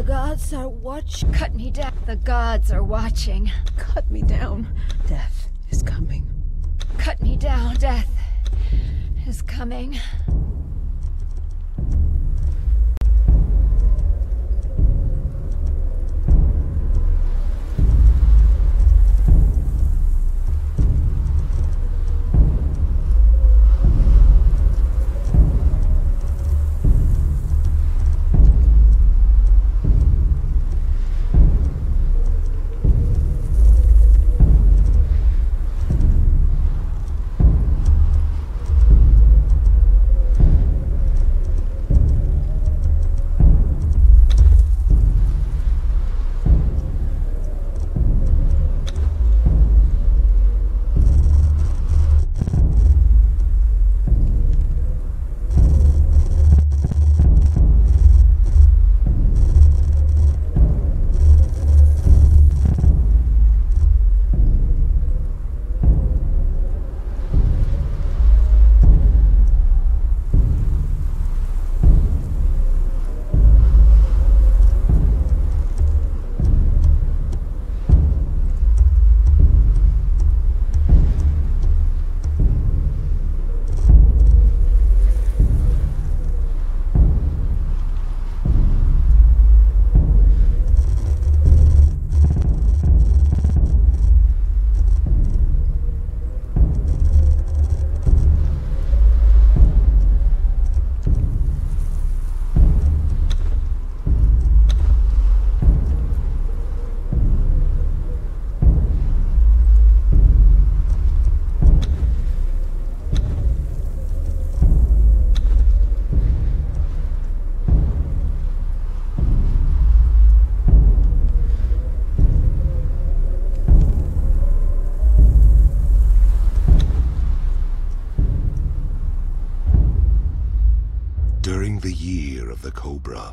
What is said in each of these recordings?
gods are watching. Cut me down. The gods are watching. Cut me down. Death is coming. Cut me down. Death is coming. During the year of the Cobra,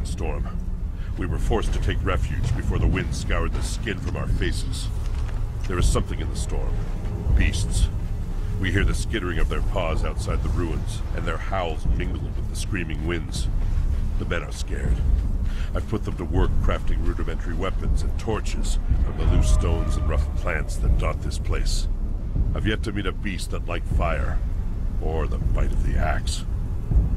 sandstorm. We were forced to take refuge before the wind scoured the skin from our faces. There is something in the storm. Beasts. We hear the skittering of their paws outside the ruins, and their howls mingle with the screaming winds. The men are scared. I've put them to work crafting rudimentary weapons and torches from the loose stones and rough plants that dot this place. I've yet to meet a beast that liked fire, or the bite of the axe.